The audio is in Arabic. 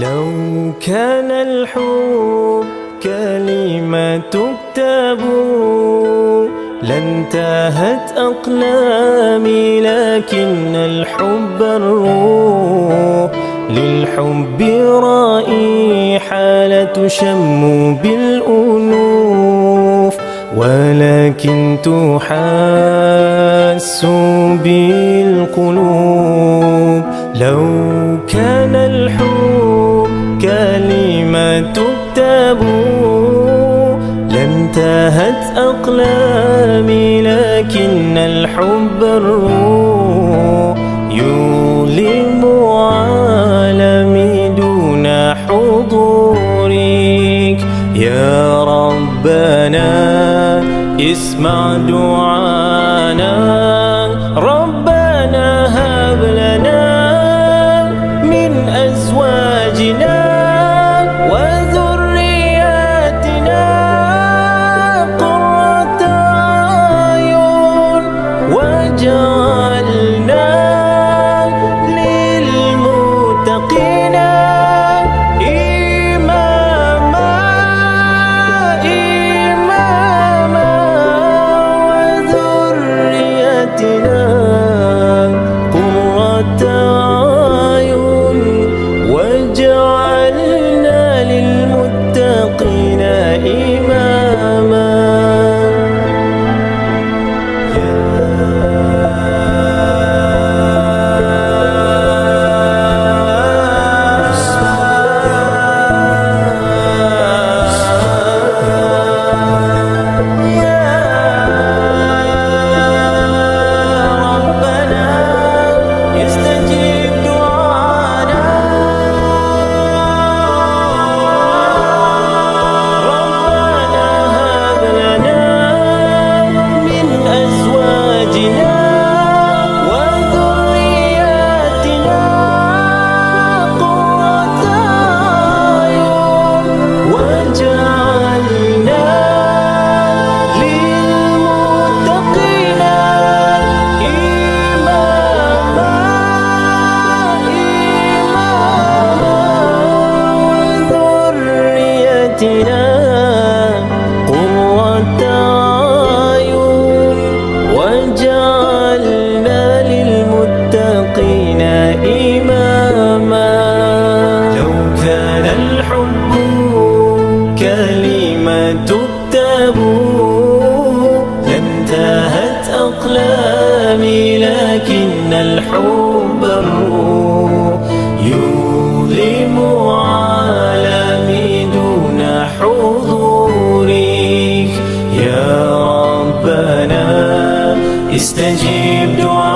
لو كان الحب كلمة تكتب لانتهت أقلامي، لكن الحب الروح للحب رائحة لا تشم بالأنوف، ولكن تحس بالقلوب. لو كان الحب كلمة تكتب لانتهت أقلامي، لكن الحب الروح يؤلم عالمي دون حضورك. يا ربنا اسمع دعانا، ربنا هب لنا من أزواجنا وذرياتنا قرة أعين، واجعلنا للمتقين إماما وذرياتنا قرة أعين، واجعلنا للمتقين إماما. قرة أعين، وجعلنا للمتقين إماما. لو كان الحب كلمة تكتب لانتهت أقلامي، لكن الحب الروح يؤلم عالمي دون حضورك. يا ربنا استجب دعاء